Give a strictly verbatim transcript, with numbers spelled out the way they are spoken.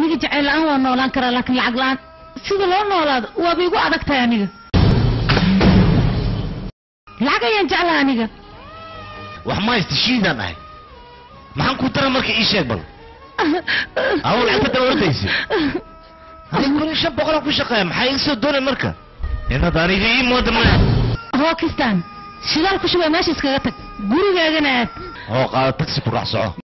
aniga jacayl aan waa noolaan karaa laakiin lacag la'aan sida loo noolaado waa biigu adag tahay aniga lacag ayaan jeclaa aniga wax ma istishiidan ahay maxaan ku tara marka ii sheeg bal aw lacagta dawladaysi adiga kun shan boqol ku shaqeeya maxay iga soo doonay marka inaad aniga ii moodo ma Rookistan shidaal ku shubay meesha iskaga tag gurigaagana aad oo qaado taxi ku raac soco